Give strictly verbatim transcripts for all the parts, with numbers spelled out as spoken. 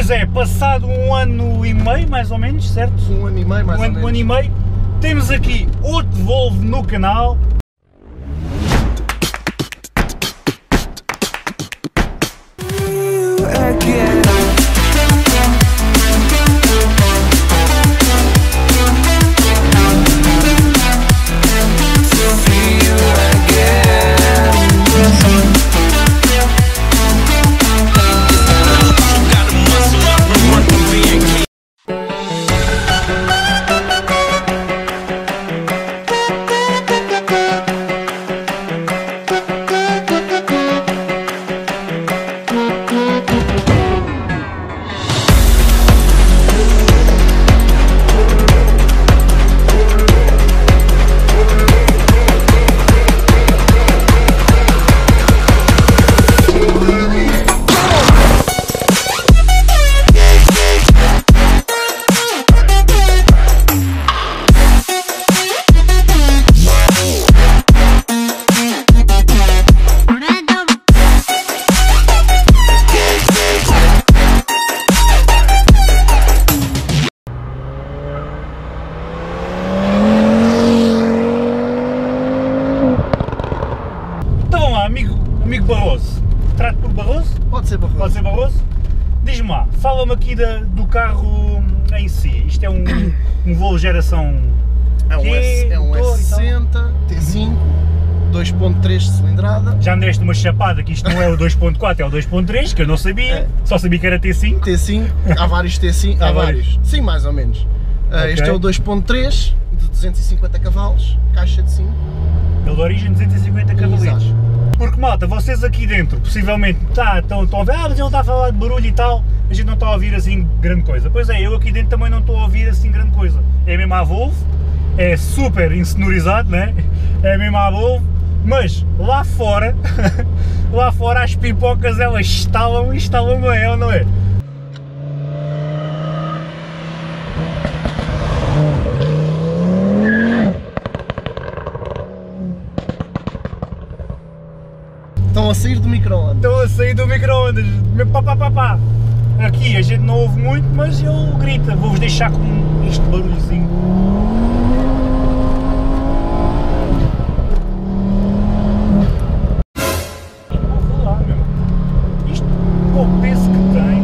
Pois é, passado um ano e meio, mais ou menos, certo? Um ano e meio, mais um ou ano, menos. Um ano e meio, temos aqui outro Volvo no canal. Amigo, amigo Barroso, trato por Barroso? Pode ser Barroso. Pode ser Barroso? Diz-me lá, fala-me aqui da, do carro em si. Isto é um, um Volvo geração É um, Q, S, é um motor S sessenta, T cinco, dois ponto três de cilindrada. Já me deste uma chapada que isto não é o dois ponto quatro, é o dois ponto três, que eu não sabia, É. só sabia que era T cinco. T cinco, há vários T cinco, há, Há vários. vários. Sim, mais ou menos. Uh, Ok. Este é o dois ponto três, de duzentos e cinquenta cavalos, caixa de cinco. Ele de origem duzentos e cinquenta cavalitos. Exato. Porque malta, vocês aqui dentro, possivelmente, tá, estão, estão a ver, ah, mas ele está a falar de barulho e tal, a gente não está a ouvir assim grande coisa. Pois é, eu aqui dentro também não estou a ouvir assim grande coisa. É mesmo a Volvo, é super insonorizado, né? É mesmo a Volvo, mas lá fora, lá fora as pipocas elas estalam e estalam bem, é ou não é? Estão a sair do micro-ondas. Estou a sair do micro-ondas, mesmo pá, pá, pá, pá. Aqui a gente não ouve muito, mas ele grita. Vou-vos deixar com este barulhozinho. Vou lá, meu. Isto, com o peso que tem,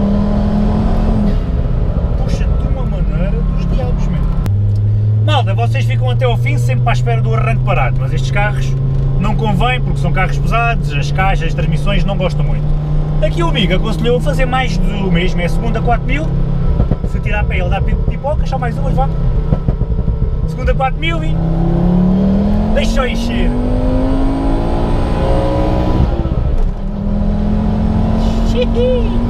puxa de uma maneira dos diabos, mesmo. Malta, vocês ficam até ao fim sempre à espera do arranque parado, mas estes carros não convém porque são carros pesados, as caixas, as transmissões não gostam muito. Aqui o amigo aconselhou a fazer mais do mesmo, é a segunda quatro mil, se tirar para ele dá pipoca, só mais umas, vá. Segunda quatro mil e deixa só encher. Xiii.